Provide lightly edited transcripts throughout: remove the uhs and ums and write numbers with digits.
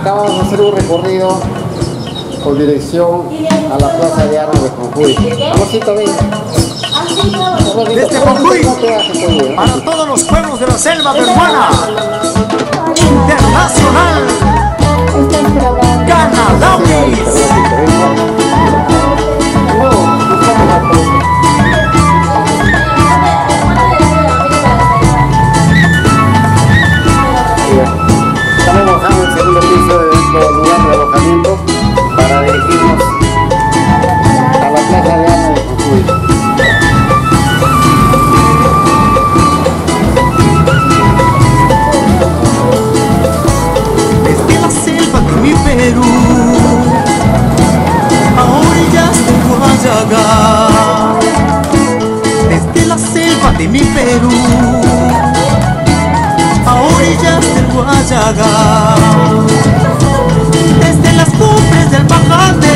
Acabamos de hacer un recorrido con dirección a la Plaza de Armas de Jujuy. Amorcito, ven. Desde Jujuy, para todos los pueblos de la selva peruana, internacional, Canadawis. Estamos bajando el segundo piso de nuestro lugar de alojamiento para dirigirnos a la Plaza de Armas de Jujuy. Desde la selva de mi Perú, a orillas del Guayagá. Desde la selva de mi Perú, a orillas del Guayagá. Desde las cumbres del Pajate,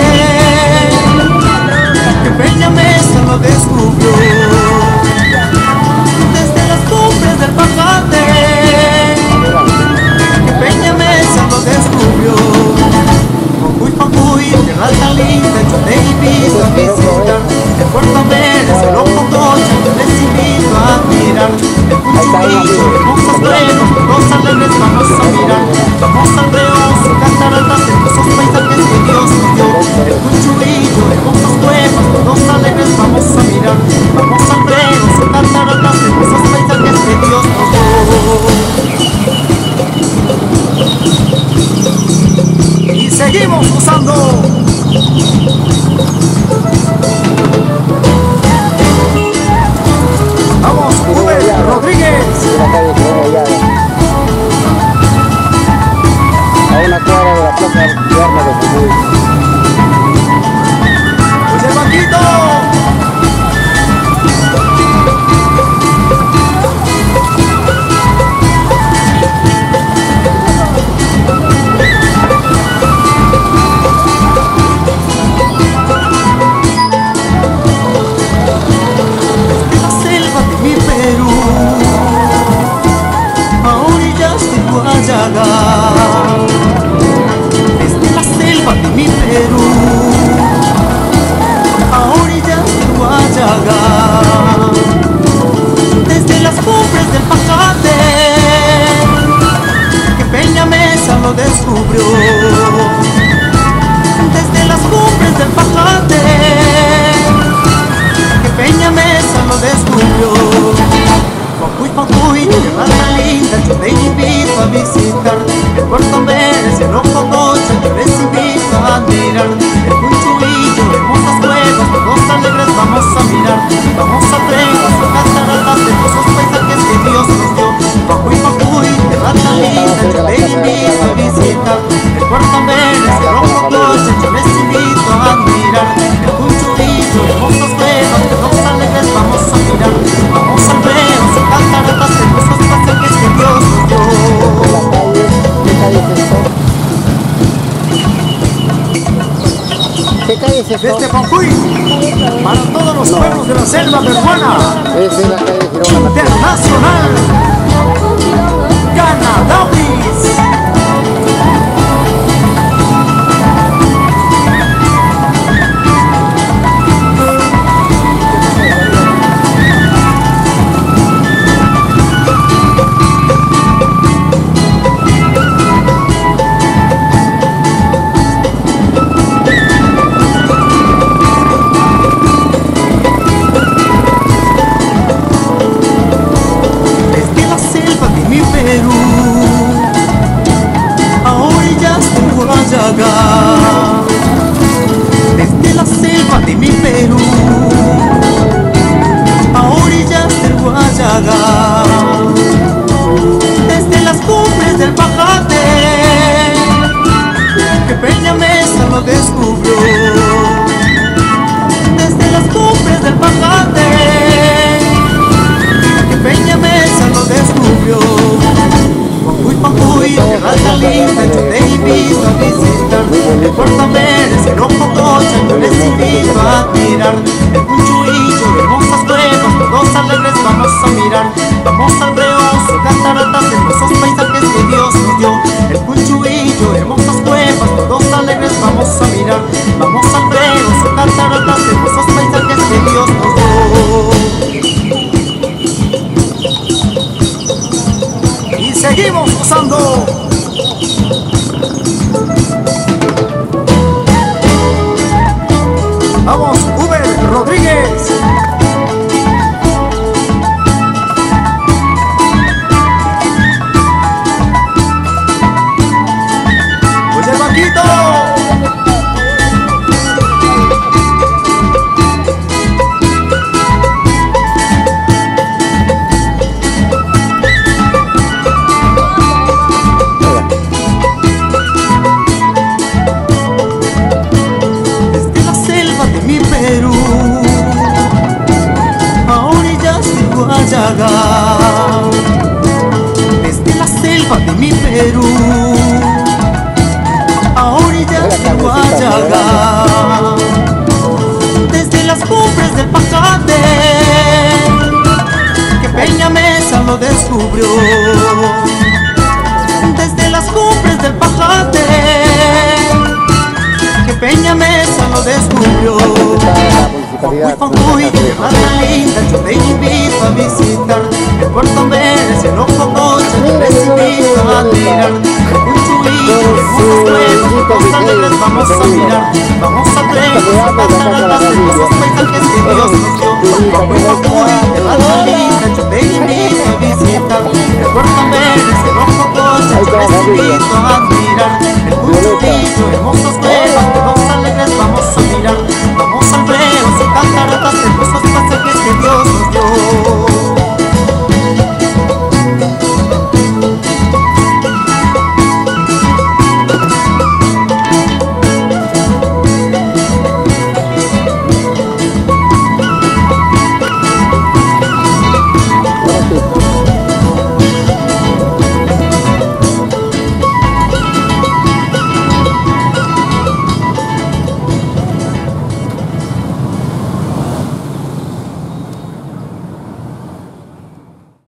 que Peña Mesa lo descubrió. Desde las cumbres del Pajate, que Peña Mesa lo descubrió. Jujuy, tierra tan linda, yo te invito a visitar. El Puerto Vélez, el Ocotocho, yo les invito a admirar. El Cuchumillo, hermosas velas, todos alegres vamos a mirar. Vamos al río, sus cataratas, hermosos paisajes que Dios nos dio. El Cuchumillo, hermosas cuevas, todos alegres vamos a mirar. Vamos al río, sus cataratas, hermosos paisajes que Dios nos dio. Y seguimos usando. Vamos, Uber Rodríguez. A una cuadra de la Plaza de Armas de Jujuy. Oye, Paquito. Desde la selva de mi Perú, a orillas del Guayagá. Desde las cumbres del Pajate, que Peña Mesa lo descubrió. Desde las cumbres del Pajate, que Peña Mesa lo descubrió. Jujuy, tierra tan linda, yo te invito a visitar. El Puerto Vélez, el Ocotocho, yo les invito a admirar. El Cuchumillo, hermosas cuevas, todos alegres vamos a mirar. Vamos a ver sus cataratas, hermosos paisajes que Dios nos dio. Jujuy, tierra tan linda, yo te invito a visitar. El Puerto Vélez, el Ocotocho, yo les invito a admirar. El Cuchumillo, hermosas cuevas, todos alegres vamos a mirar. Vamos a ver sus cataratas, hermosos paisajes que Dios nos dio. ¿Qué calle es esto? Desde Jujuy, para todos los pueblos de la selva peruana, Esa es la calle Girona. internacional, Canadawis. gozando. Vamos, Uber Rodríguez. Oye, Paquito. Desde la selva de mi Perú a orillas de Guayaga, desde las cumbres del Pacate que Peñamesa lo descubrió, desde las cumbres del Pacate que Peñamesa lo descubrió. Muy tierra tan linda, yo te invito a visitar el Puerto Verde, si no conoces, yo les invito a admirar un chuillo, unos pueblos, cosas alegres vamos a mirar. Vamos a atrevernos a cantar a las hermosas paisajes que Dios nos dio. Muy tierra tan linda, yo te invito a visitar el Puerto Verde, si no conoces, yo les invito a admirar un chuillo, hermosos